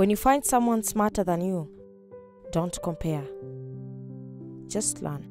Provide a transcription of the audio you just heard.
When you find someone smarter than you, don't compare. Just learn.